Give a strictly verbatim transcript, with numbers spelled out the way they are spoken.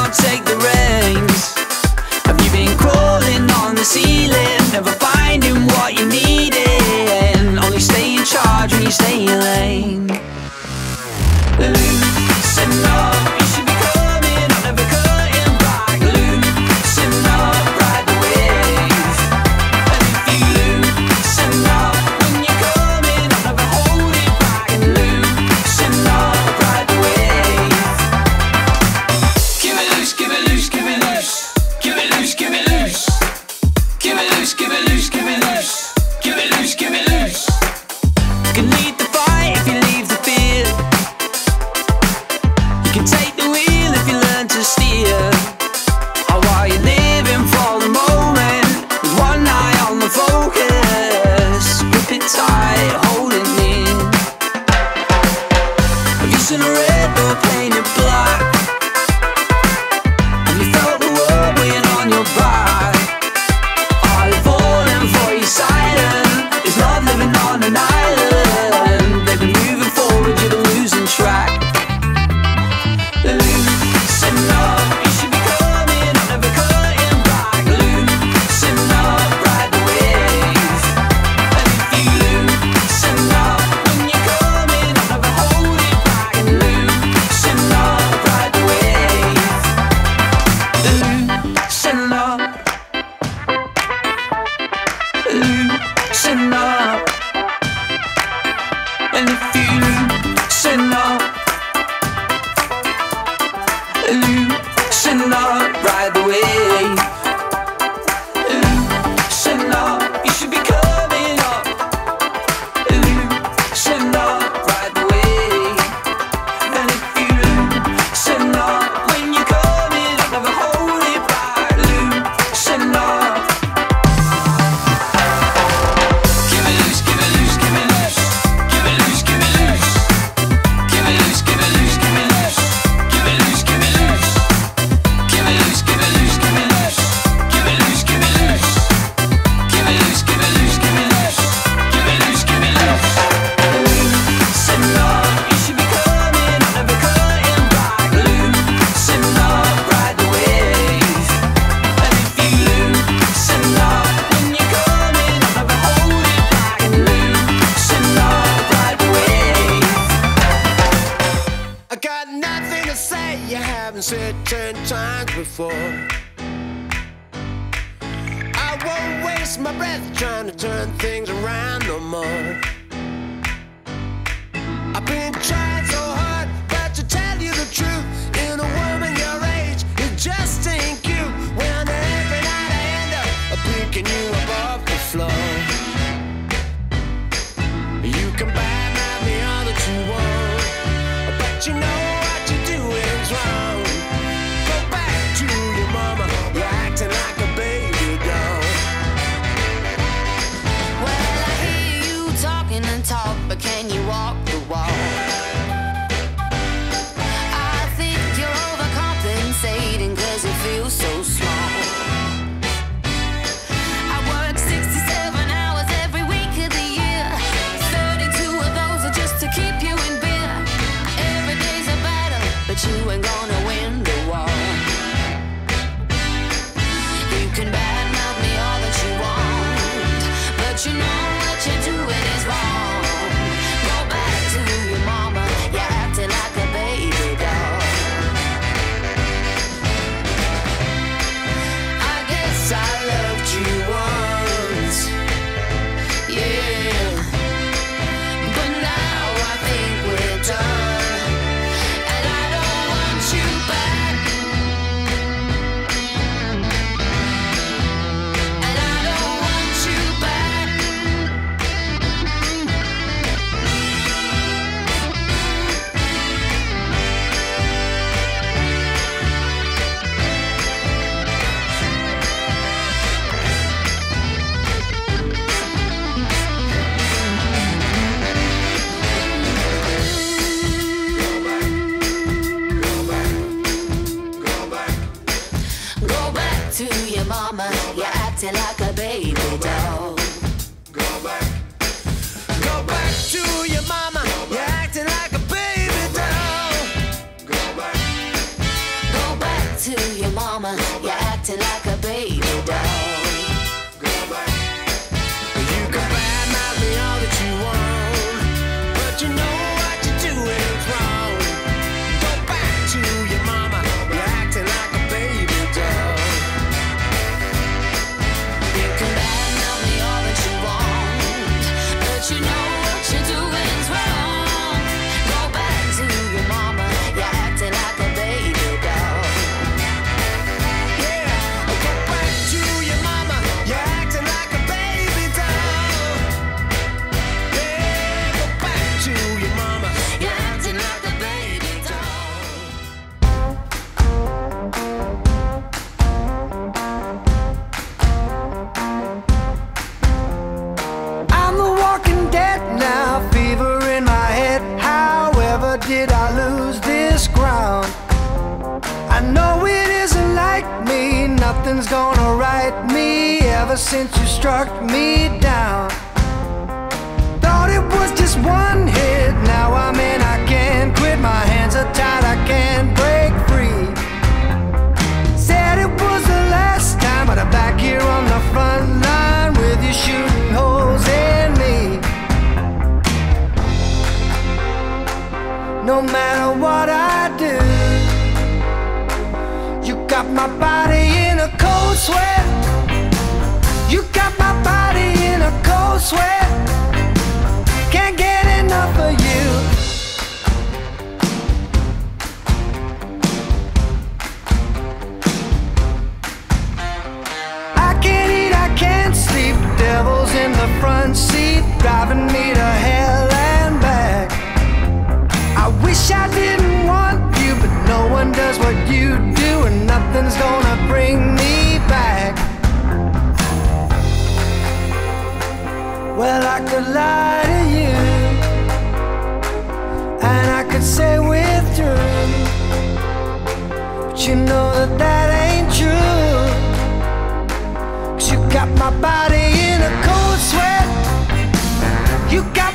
can't take the reins? Have you been crawling on the ceiling, never finding what you needed? Only stay in charge when you stay in your lane. Loosen up, you should be coming up, never cutting back. Loosen up, ride the wave. And if you loosen up when you're coming up, never hold it back. And loosen up, ride the wave. Give it loose, give it loose, give it loose. Give it loose, give it loose. Give it loose, give it loose, give it loose. Give it loose, give it loose. You can lead the fight if you leave the field. You can take the wheel if you learn to steer. How are you living for the moment, with one eye on the focus? Grip it tight, hold it near. Have you seen a red bull painted black? Have you felt the world weighing on your back? Are you falling for your silence? Is love living on an island? They've been moving forward, you've been losing track. Loosen up, you should be coming up, never cutting back. Loosen up, ride the wave. And if you loosen up when you're coming up, never hold it back. And loosen up, ride the wave. Loosen up. Loosen up. And if you loosen up, loosen up, ride the wave. Loosen up, you should be coming up. Loosen up, ride the wave. And if you loosen up when you're coming up, never hold it back. Loosen up. Give it loose, give it loose, give it loose. Give it loose, give it loose. Give it loose, give it loose, give it loose. Give it loose, give it loose. Give it loose, give it loose, give it loose. Give it loose, give it loose. Give it loose, give it loose, give it loose. Give it loose, give it loose. Loosen up, you should be coming up, never cutting back. Loosen up, ride the wave. And if you loosen up when you're coming up, never hold it back. And loosen up, ride the wave. I got nothing to say you haven't said ten times before. I won't waste my breath trying to turn things around no more. I've been trying so hard, but to tell you the truth, in a woman your age, it just ain't cute. When every night I end up picking you above the floor. You can badmouth me all that you want, but you know what you're doing is wrong. Go back to your mama, you're acting like a baby doll. Well, I hear you talking and talk, but can you walk the walk? I think you're overcompensating 'cause it feels so small. I work sixty-seven hours every week of the year. thirty-two of those are just to keep you in beer. Every day's a battle, but you ain't gonna win the war. You can badmouth me all that you want, but you know what you're doing is wrong. Go back to your mama, you're acting like a baby doll. I guess I loved you once, yeah, but now I think we're done, and I don't want you back, and I don't want you back. Go back to your mama, you're acting like a baby doll. Go back. Go back to your mama, you're acting like a baby doll. Go back to acting like a baby doll. You can badmouth me all that you want, but you know what you're doing is wrong. Go back to your mama, you're acting like a baby doll. You can badmouth me all that you want, but you know what you're doing is wrong. Go back to your mama, you're acting like a baby doll. Yeah, go back to your mama, you're acting like a baby doll. Yeah, go back to your mama, You're acting like a baby doll. I'm the walking dead now, fever in my head. However did I lose this ground? I know it isn't like me, nothing's gonna right me ever since you struck me down. Thought it was just one hit, now I'm in, I can't quit. My hands are tied, I can't break free. Said it was the last time, but I'm back here on the front line with you shooting holes in me. No matter what I do, you got my body in a cold sweat. You got my body in a cold sweat. Can't get enough of you. I can't eat, I can't sleep. Devils in the front seat, driving me to hell and back. I wish I didn't want you, but no one does what you do, and nothing's gonna bring me back. Well, I could lie to you, and I could say we're through, but you know that that ain't true. 'Cause you got my body in a cold sweat. You got